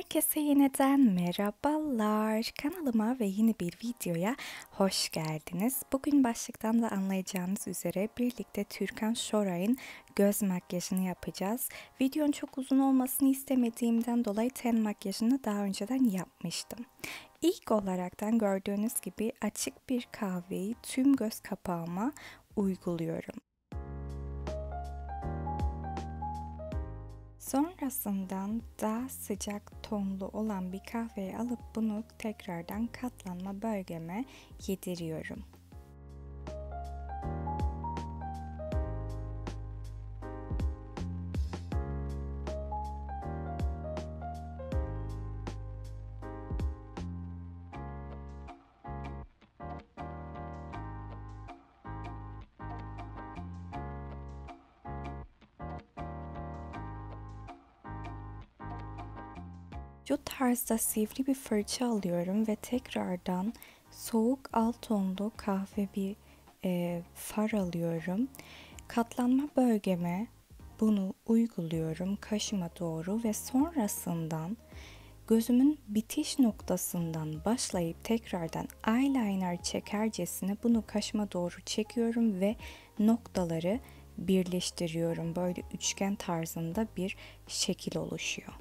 Herkese yeniden merhabalar. Kanalıma ve yeni bir videoya hoş geldiniz. Bugün başlıktan da anlayacağınız üzere birlikte Türkan Şoray'ın göz makyajını yapacağız. Videonun çok uzun olmasını istemediğimden dolayı ten makyajını daha önceden yapmıştım. İlk olaraktan gördüğünüz gibi açık bir kahveyi tüm göz kapağıma uyguluyorum. Sonrasından daha sıcak tonlu olan bir kahveyi alıp bunu tekrardan katlanma bölgeme yediriyorum. Şu tarzda sivri bir fırça alıyorum ve tekrardan soğuk alt tonlu kahve bir far alıyorum. Katlanma bölgeme bunu uyguluyorum kaşıma doğru ve sonrasından gözümün bitiş noktasından başlayıp tekrardan eyeliner çekercesine bunu kaşıma doğru çekiyorum ve noktaları birleştiriyorum. Böyle üçgen tarzında bir şekil oluşuyor.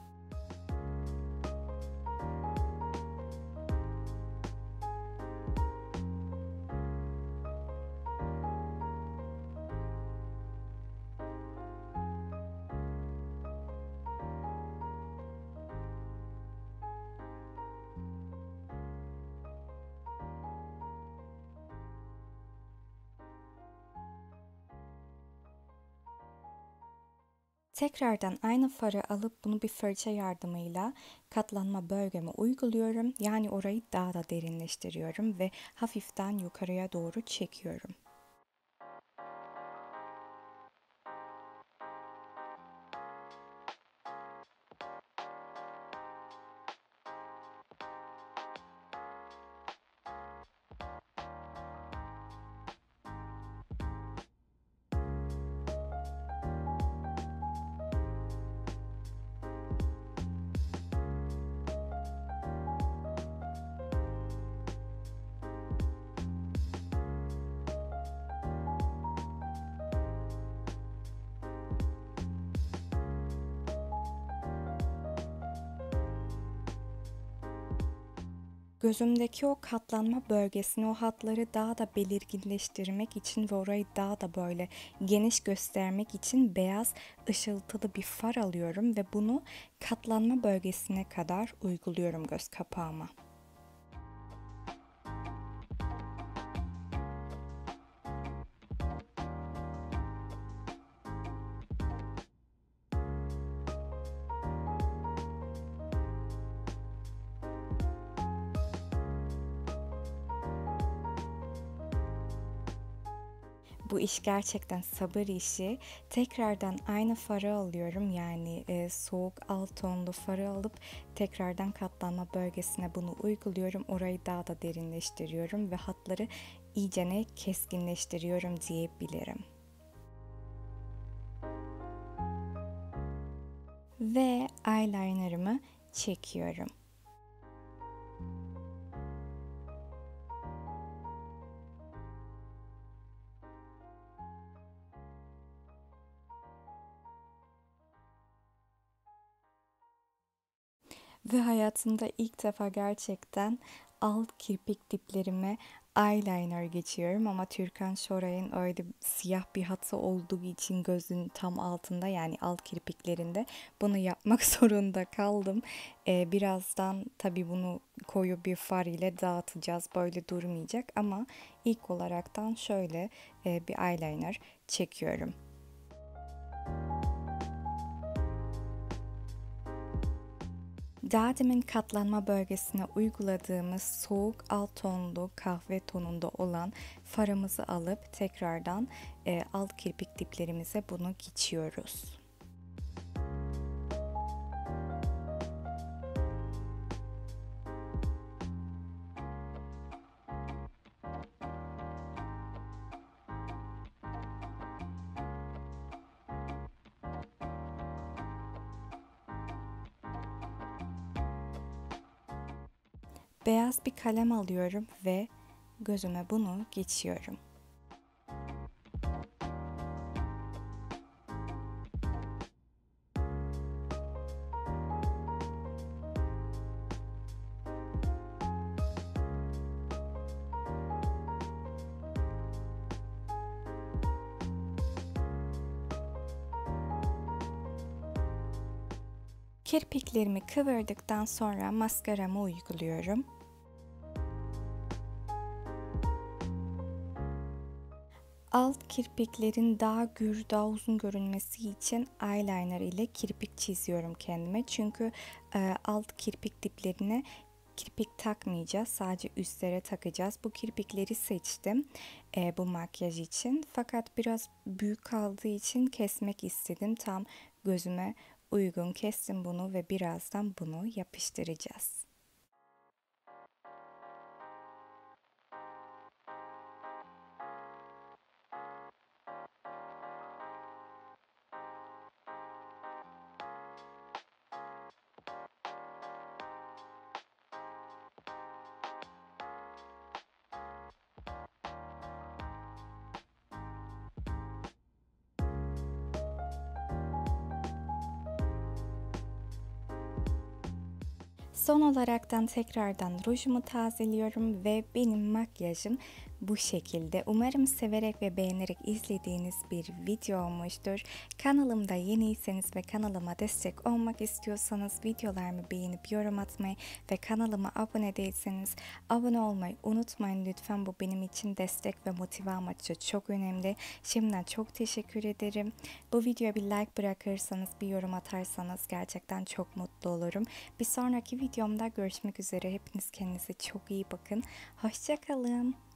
Tekrardan aynı farı alıp bunu bir fırça yardımıyla katlanma bölgeme uyguluyorum. Yani orayı daha da derinleştiriyorum ve hafiften yukarıya doğru çekiyorum. Gözümdeki o katlanma bölgesini, o hatları daha da belirginleştirmek için ve orayı daha da böyle geniş göstermek için beyaz ışıltılı bir far alıyorum ve bunu katlanma bölgesine kadar uyguluyorum göz kapağıma. Bu iş gerçekten sabır işi. Tekrardan aynı farı alıyorum. Yani soğuk alt tonlu farı alıp tekrardan katlanma bölgesine bunu uyguluyorum. Orayı daha da derinleştiriyorum ve hatları iyicene keskinleştiriyorum diyebilirim. Ve eyelinerımı çekiyorum. Ve hayatımda ilk defa gerçekten alt kirpik diplerime eyeliner geçiyorum ama Türkan Şoray'ın öyle siyah bir hatı olduğu için gözün tam altında yani alt kirpiklerinde bunu yapmak zorunda kaldım. Birazdan tabii bunu koyu bir far ile dağıtacağız, böyle durmayacak ama ilk olaraktan şöyle bir eyeliner çekiyorum. Daha demin katlanma bölgesine uyguladığımız soğuk alt tonlu kahve tonunda olan farımızı alıp tekrardan alt kirpik diplerimize bunu geçiyoruz. Beyaz bir kalem alıyorum ve gözüme bunu geçiyorum. Kirpiklerimi kıvırdıktan sonra maskaramı uyguluyorum. Alt kirpiklerin daha gür, daha uzun görünmesi için eyeliner ile kirpik çiziyorum kendime. Çünkü alt kirpik diplerine kirpik takmayacağız. Sadece üstlere takacağız. Bu kirpikleri seçtim bu makyaj için. Fakat biraz büyük kaldığı için kesmek istedim. Tam gözüme uygun kestim bunu ve birazdan bunu yapıştıracağız. Son olaraktan tekrardan rujumu tazeliyorum ve benim makyajım bu şekilde. Umarım severek ve beğenerek izlediğiniz bir video olmuştur. Kanalımda yeniyseniz ve kanalıma destek olmak istiyorsanız videolarımı beğenip yorum atmayı ve kanalıma abone değilseniz abone olmayı unutmayın lütfen. Bu benim için destek ve motive amaçlı çok önemli. Şimdiden çok teşekkür ederim. Bu videoya bir like bırakırsanız, bir yorum atarsanız gerçekten çok mutlu olurum. Bir sonraki videomda görüşmek üzere. Hepiniz kendinize çok iyi bakın. Hoşça kalın.